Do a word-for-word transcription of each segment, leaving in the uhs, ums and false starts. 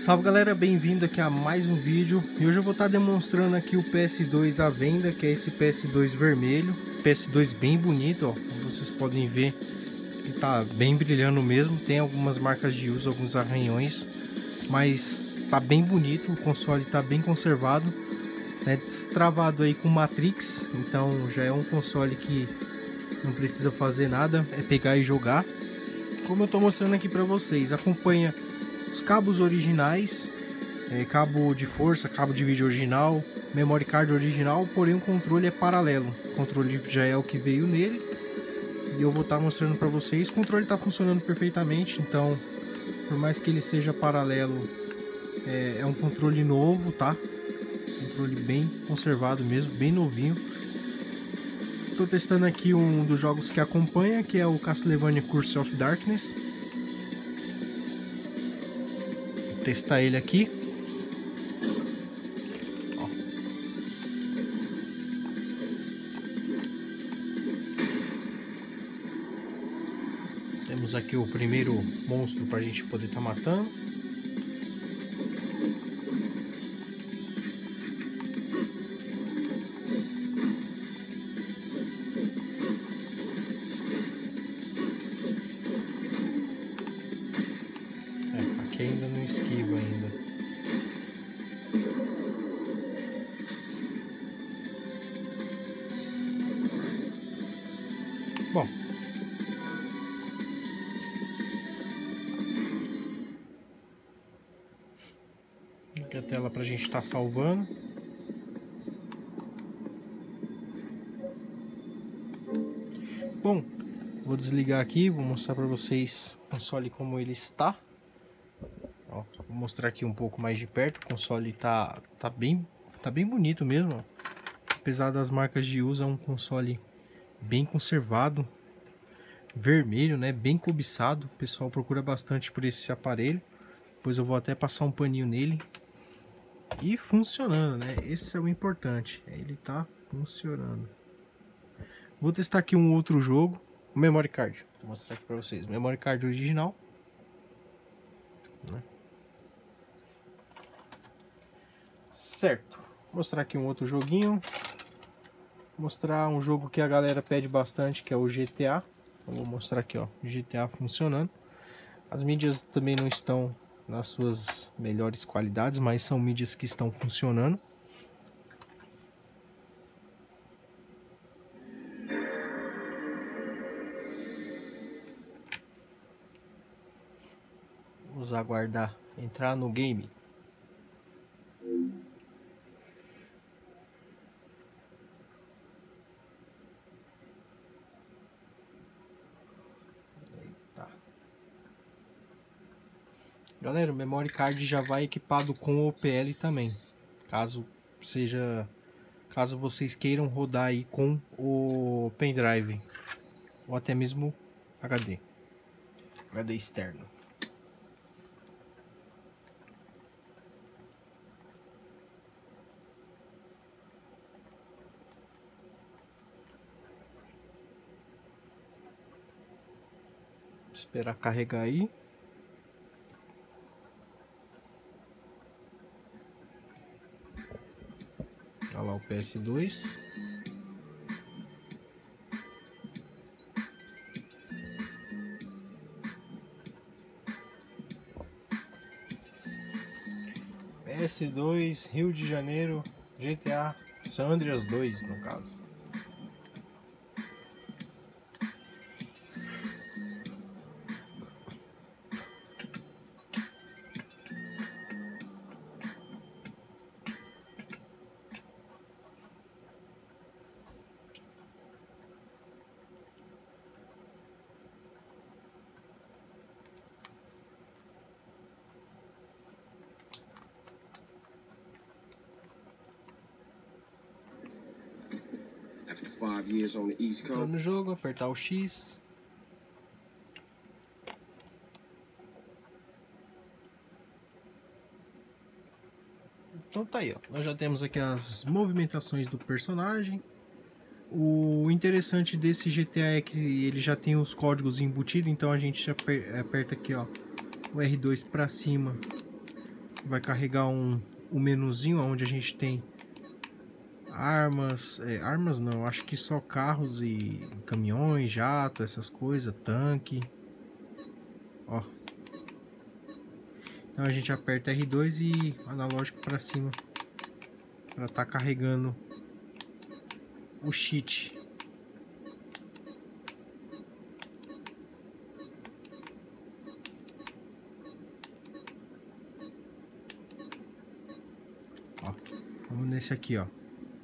Salve galera, bem-vindo aqui a mais um vídeo. E hoje eu vou estar demonstrando aqui o P S dois à venda, que é esse P S dois vermelho. P S dois bem bonito, ó, como vocês podem ver, ele tá bem brilhando mesmo. Tem algumas marcas de uso, alguns arranhões, mas tá bem bonito. O console tá bem conservado, né? Destravado aí com Matrix, então já é um console que não precisa fazer nada, é pegar e jogar. Como eu tô mostrando aqui para vocês, acompanha os cabos originais, é, cabo de força, cabo de vídeo original, memory card original, porém o controle é paralelo. O controle já é o que veio nele e eu vou estar mostrando para vocês. O controle está funcionando perfeitamente, então por mais que ele seja paralelo, é, é um controle novo, tá? Controle bem conservado mesmo, bem novinho. Estou testando aqui um dos jogos que acompanha, que é o Castlevania Curse of Darkness. Vou testar ele aqui. Ó. Temos aqui o primeiro monstro para a gente poder estar matando. Aqui ainda não esquiva ainda. Bom, aqui a tela para a gente estar salvando. Bom, vou desligar aqui, vou mostrar para vocês o console como ele está. Ó, vou mostrar aqui um pouco mais de perto. O console tá, tá, bem, tá bem bonito mesmo, ó. Apesar das marcas de uso, é um console bem conservado, vermelho, né? Bem cobiçado. O pessoal procura bastante por esse aparelho. Depois eu vou até passar um paninho nele. E funcionando, né? Esse é o importante. Ele tá funcionando. Vou testar aqui um outro jogo. O memory card. Vou mostrar aqui pra vocês. O memory card original, né? Certo. Vou mostrar aqui um outro joguinho. Vou mostrar um jogo que a galera pede bastante, que é o G T A. Eu vou mostrar aqui, ó, G T A funcionando. As mídias também não estão nas suas melhores qualidades, mas são mídias que estão funcionando. Vamos aguardar entrar no game. Eita. Galera, o memory card já vai equipado com o O P L também, caso seja, caso vocês queiram rodar aí com o pendrive ou até mesmo H D, H D externo. Esperar carregar aí. Olha lá o P S dois. P S dois, Rio de Janeiro, G T A San Andreas dois no caso. Entrar no jogo, apertar o X. Então tá aí, ó. Nós já temos aqui as movimentações do personagem. O interessante desse G T A é que ele já tem os códigos embutidos, então a gente aperta aqui, ó, o R dois para cima vai carregar um, um menuzinho onde a gente tem armas, é, armas não, acho que só carros e caminhões, jato, essas coisas, tanque. Ó. Então a gente aperta R dois e analógico para cima para estar tá carregando o cheat. Ó, vamos nesse aqui, ó.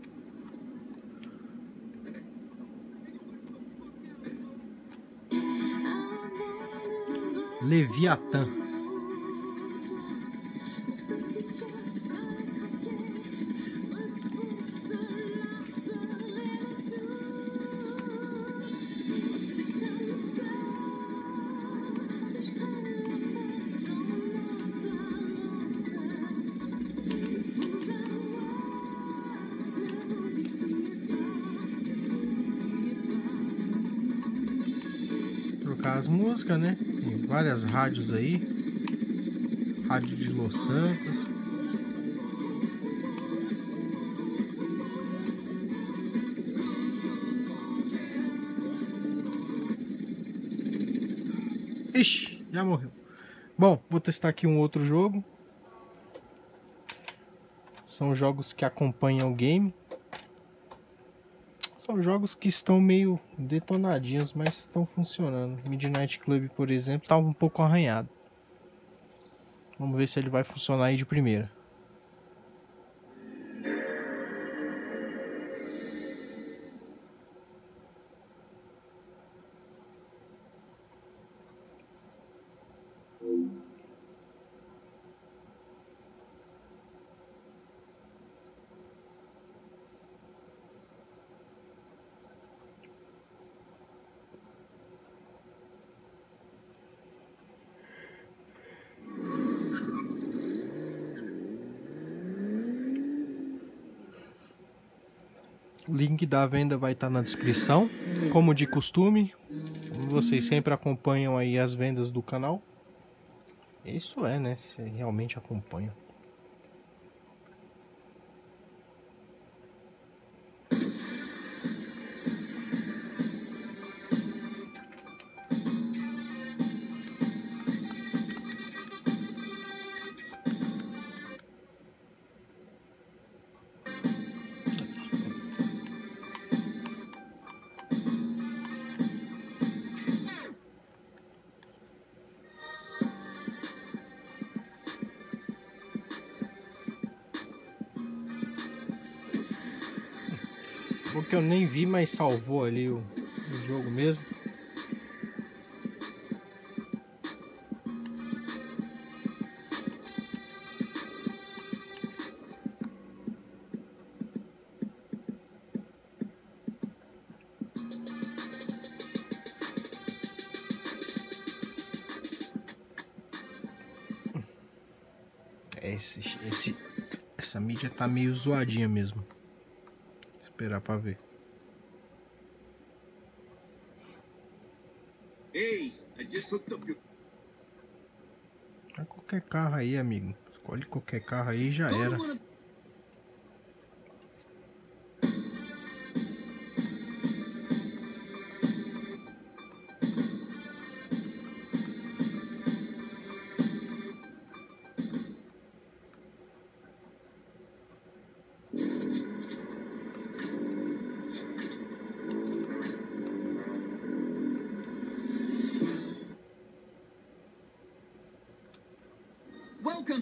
Leviatã. Trocar as músicas, né? Tem várias rádios aí. Rádio de Los Santos. Ixi, já morreu. Bom, vou testar aqui um outro jogo. São jogos que acompanham o game. São jogos que estão meio detonadinhos, mas estão funcionando. Midnight Club, por exemplo, estava um pouco arranhado. Vamos ver se ele vai funcionar aí de primeira. O link da venda vai estar na descrição, como de costume. Vocês sempre acompanham aí as vendas do canal. Isso é, né? Você realmente acompanha. Porque eu nem vi, mas salvou ali o, o jogo mesmo. Esse, esse, essa mídia tá meio zoadinha mesmo. Esperar pra ver. Hey, I just hooked up your... É qualquer carro aí, amigo. Escolhe qualquer carro aí e já era. Welcome.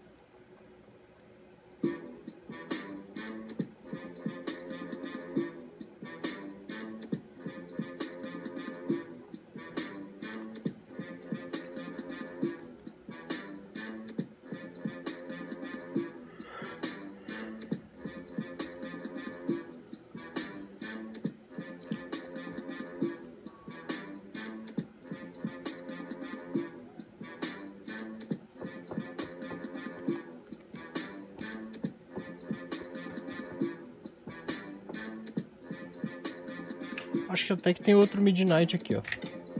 Acho que até que tem outro Midnight aqui, ó.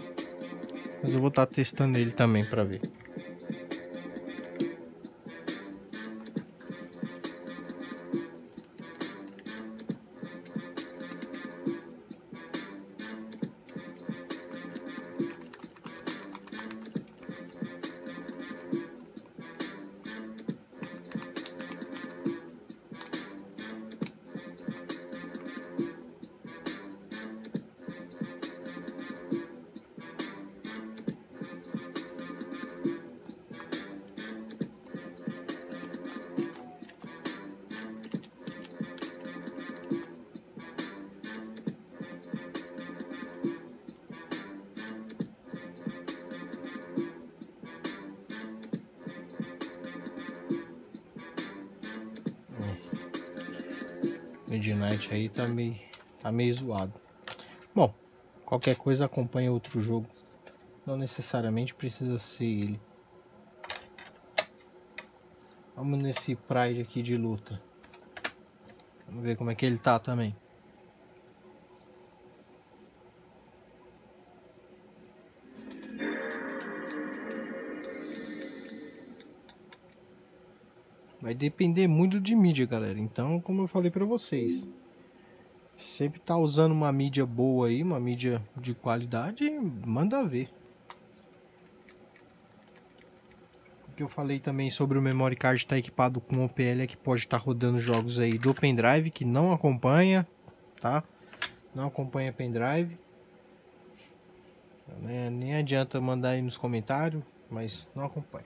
Mas eu vou estar testando ele também pra ver. Midnight aí tá meio, tá meio zoado. Bom, qualquer coisa acompanha outro jogo. Não necessariamente precisa ser ele. Vamos nesse Pride aqui de luta. Vamos ver como é que ele tá também. Vai depender muito de mídia, galera. Então, como eu falei pra vocês, sempre tá usando uma mídia boa aí, uma mídia de qualidade, manda ver. O que eu falei também sobre o memory card estar equipado com O P L é que pode estar rodando jogos aí do pendrive que não acompanha, tá? Não acompanha pendrive. É, nem adianta mandar aí nos comentários, mas não acompanha.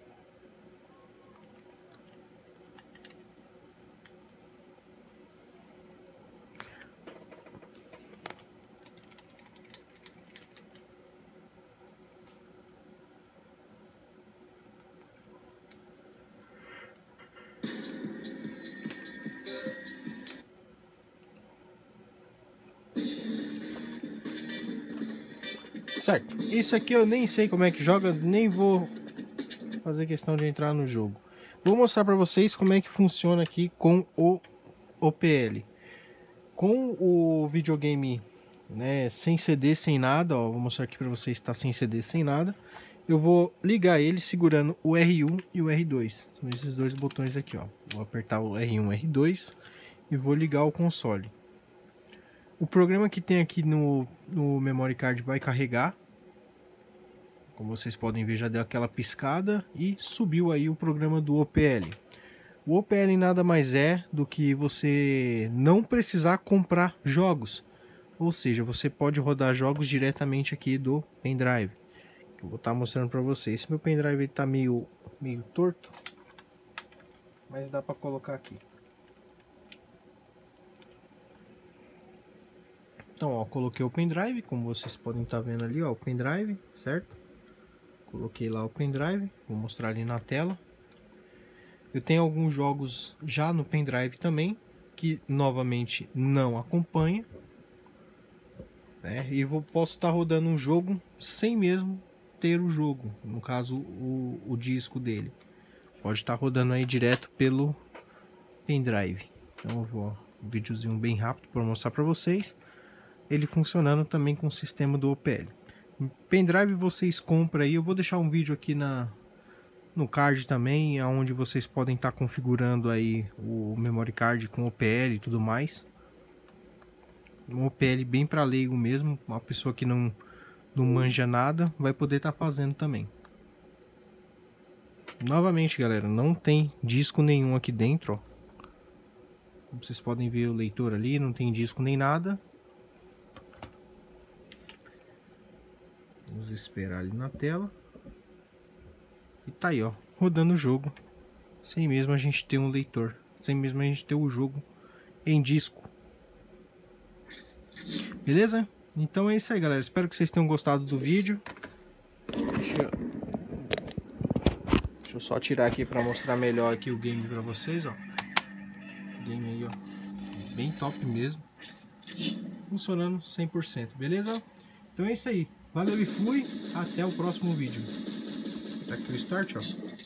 Certo, isso aqui eu nem sei como é que joga, nem vou fazer questão de entrar no jogo. Vou mostrar para vocês como é que funciona aqui com o O P L. Com o videogame, né, sem C D, sem nada, ó, vou mostrar aqui para vocês, está sem C D, sem nada. Eu vou ligar ele segurando o R um e o R dois. São esses dois botões aqui, ó. Vou apertar o R um e R dois e vou ligar o console. O programa que tem aqui no, no memory card vai carregar. Como vocês podem ver, já deu aquela piscada e subiu aí o programa do O P L. O O P L nada mais é do que você não precisar comprar jogos. Ou seja, você pode rodar jogos diretamente aqui do pendrive. Que eu vou estar mostrando para vocês. Esse meu pendrive está meio, meio torto, mas dá para colocar aqui. Então, ó, coloquei o pendrive, como vocês podem estar vendo ali, ó, o pendrive, certo? Coloquei lá o pendrive, vou mostrar ali na tela. Eu tenho alguns jogos já no pendrive também, que novamente não acompanha, né? E vou, posso estar rodando um jogo sem mesmo ter o jogo, no caso o, o disco dele. Pode estar rodando aí direto pelo pendrive. Então eu vou um videozinho bem rápido para mostrar para vocês. Ele funcionando também com o sistema do O P L. Pendrive vocês compram aí, eu vou deixar um vídeo aqui na, no card também, onde vocês podem estar tá configurando aí o memory card com O P L e tudo mais. Um O P L bem para leigo mesmo, uma pessoa que não, não manja nada vai poder estar tá fazendo também. Novamente, galera, não tem disco nenhum aqui dentro, ó. Como vocês podem ver o leitor ali, não tem disco nem nada. Vamos esperar ali na tela. E tá aí, ó, rodando o jogo. Sem mesmo a gente ter um leitor. Sem mesmo a gente ter o jogo em disco. Beleza? Então é isso aí, galera. Espero que vocês tenham gostado do vídeo. Deixa eu, Deixa eu só tirar aqui para mostrar melhor aqui o game para vocês, ó. O game aí, ó. Bem top mesmo. Funcionando cem por cento, beleza? Então é isso aí. Valeu e fui, até o próximo vídeo. Tá aqui o start, ó.